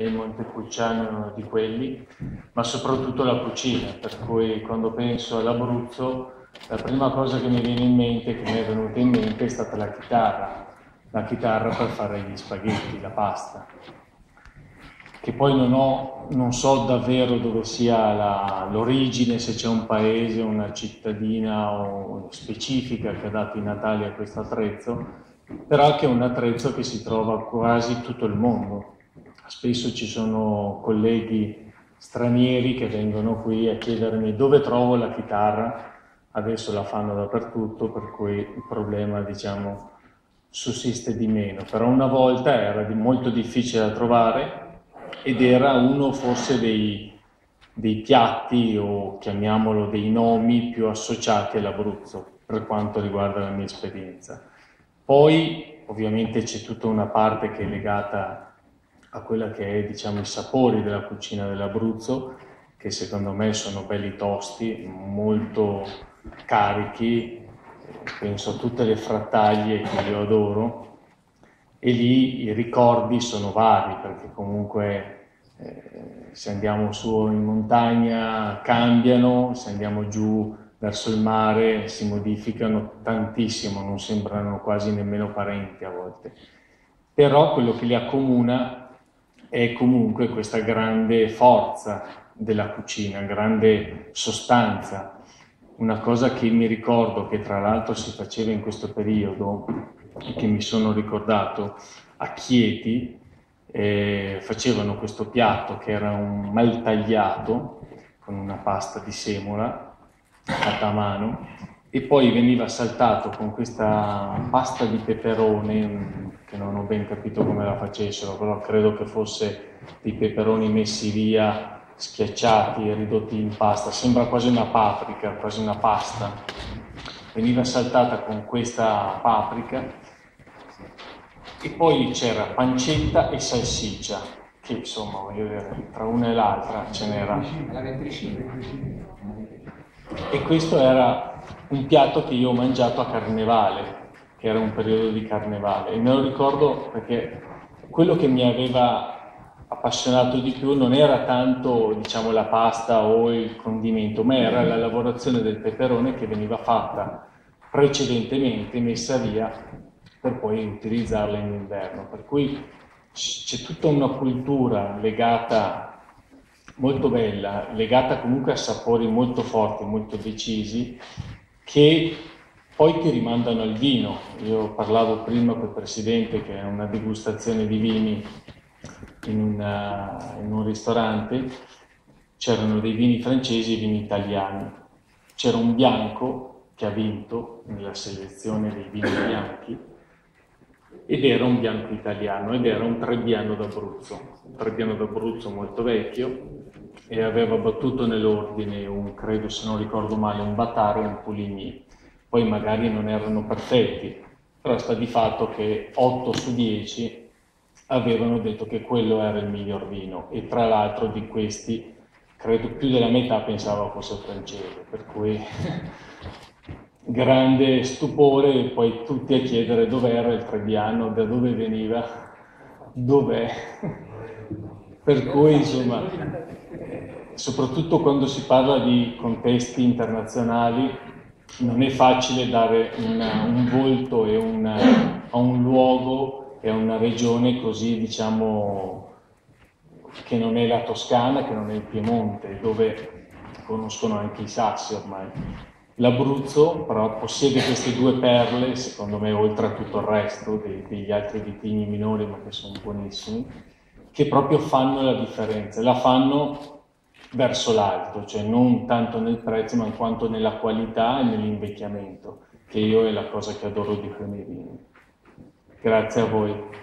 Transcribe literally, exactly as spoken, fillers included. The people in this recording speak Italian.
e il Montepulciano è uno di quelli, ma soprattutto la cucina, per cui quando penso all'Abruzzo la prima cosa che mi viene in mente, che mi è venuta in mente, è stata la chitarra, la chitarra per fare gli spaghetti, la pasta, che poi non, ho, non so davvero dove sia l'origine, se c'è un paese, una cittadina o specifica che ha dato i natali a questo attrezzo, però che è un attrezzo che si trova quasi in tutto il mondo. Spesso ci sono colleghi stranieri che vengono qui a chiedermi dove trovo la chitarra. Adesso la fanno dappertutto, per cui il problema, diciamo, sussiste di meno. Però una volta era di molto difficile da trovare ed era uno forse dei, dei piatti, o chiamiamolo dei nomi, più associati all'Abruzzo, per quanto riguarda la mia esperienza. Poi, ovviamente, c'è tutta una parte che è legata a quella che è, diciamo, i sapori della cucina dell'Abruzzo, che secondo me sono belli tosti, molto carichi, penso a tutte le frattaglie che io adoro, e lì i ricordi sono vari, perché comunque eh, se andiamo su in montagna cambiano, se andiamo giù verso il mare si modificano tantissimo, non sembrano quasi nemmeno parenti a volte. Però quello che li accomuna è comunque questa grande forza della cucina, grande sostanza. Una cosa che mi ricordo, che tra l'altro si faceva in questo periodo, e che mi sono ricordato a Chieti, eh, facevano questo piatto che era un maltagliato con una pasta di semola fatta a mano, e poi veniva saltato con questa pasta di peperone, che non ho ben capito come la facessero, però credo che fosse dei peperoni messi via, schiacciati e ridotti in pasta, sembra quasi una paprika, quasi una pasta. Veniva saltata con questa paprika e poi c'era pancetta e salsiccia, che insomma, voglio dire, tra una e l'altra ce n'era. E questo era un piatto che io ho mangiato a Carnevale, che era un periodo di Carnevale, e me lo ricordo perché quello che mi aveva appassionato di più non era tanto, diciamo, la pasta o il condimento, ma era la lavorazione del peperone che veniva fatta precedentemente, messa via per poi utilizzarla in inverno. Per cui c'è tutta una cultura legata, molto bella, legata comunque a sapori molto forti, molto decisi, che poi ti rimandano al vino. Io parlavo prima col Presidente che è una degustazione di vini in, una, in un ristorante, c'erano dei vini francesi e vini italiani. C'era un bianco che ha vinto nella selezione dei vini bianchi, ed era un bianco italiano, ed era un Trebbiano d'Abruzzo, un Trebbiano d'Abruzzo molto vecchio, e aveva battuto nell'ordine un, credo se non ricordo male, un Bataro e un Puligny. Poi magari non erano perfetti, però sta di fatto che otto su dieci avevano detto che quello era il miglior vino, e tra l'altro di questi credo più della metà pensava fosse francese, per cui grande stupore, e poi tutti a chiedere dov'era il Trebbiano, da dove veniva, dov'è. Per cui insomma, soprattutto quando si parla di contesti internazionali, non è facile dare una, un volto e una, a un luogo e a una regione così, diciamo, che non è la Toscana, che non è il Piemonte, dove conoscono anche i sassi ormai. L'Abruzzo però possiede queste due perle, secondo me, oltre a tutto il resto dei, degli altri vitigni minori, ma che sono buonissimi, che proprio fanno la differenza. La fanno verso l'alto, cioè non tanto nel prezzo, ma quanto nella qualità e nell'invecchiamento, che io è la cosa che adoro di più nei vini. Grazie a voi.